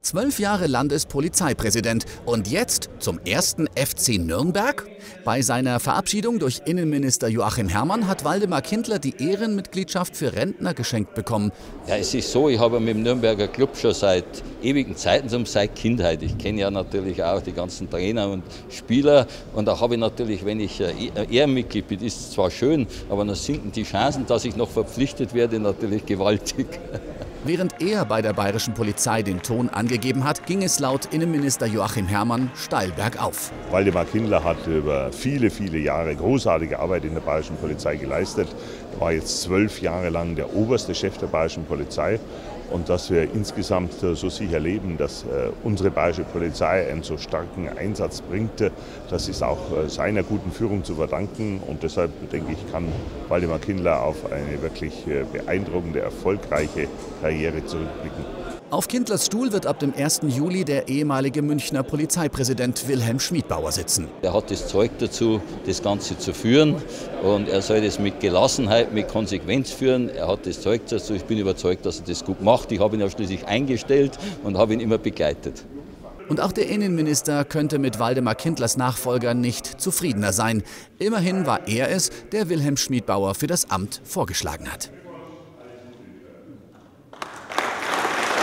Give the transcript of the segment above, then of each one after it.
12 Jahre Landespolizeipräsident und jetzt zum ersten FC Nürnberg? Bei seiner Verabschiedung durch Innenminister Joachim Herrmann hat Waldemar Kindler die Ehrenmitgliedschaft für Rentner geschenkt bekommen. Ja, es ist so, ich habe mit dem Nürnberger Club schon seit ewigen Zeiten, seit Kindheit. Ich kenne ja natürlich auch die ganzen Trainer und Spieler und da habe ich natürlich, wenn ich Ehrenmitglied bin, ist es zwar schön, aber dann sinken die Chancen, dass ich noch verpflichtet werde, natürlich gewaltig. Während er bei der bayerischen Polizei den Ton angegeben hat, ging es laut Innenminister Joachim Herrmann steil bergauf. Waldemar Kindler hat über viele, viele Jahre großartige Arbeit in der bayerischen Polizei geleistet. Er war jetzt 12 Jahre lang der oberste Chef der bayerischen Polizei. Und dass wir insgesamt so sicher leben, dass unsere bayerische Polizei einen so starken Einsatz bringt, das ist auch seiner guten Führung zu verdanken. Und deshalb, denke ich, kann Waldemar Kindler auf eine wirklich beeindruckende, erfolgreiche Karriere zurückblicken. Auf Kindlers Stuhl wird ab dem 1. Juli der ehemalige Münchner Polizeipräsident Wilhelm Schmidbauer sitzen. Er hat das Zeug dazu, das Ganze zu führen und er soll das mit Gelassenheit, mit Konsequenz führen. Er hat das Zeug dazu, ich bin überzeugt, dass er das gut macht. Ich habe ihn ja schließlich eingestellt und habe ihn immer begleitet. Und auch der Innenminister könnte mit Waldemar Kindlers Nachfolger nicht zufriedener sein. Immerhin war er es, der Wilhelm Schmidbauer für das Amt vorgeschlagen hat.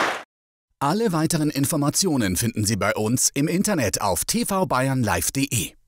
Alle weiteren Informationen finden Sie bei uns im Internet auf tvbayernlive.de.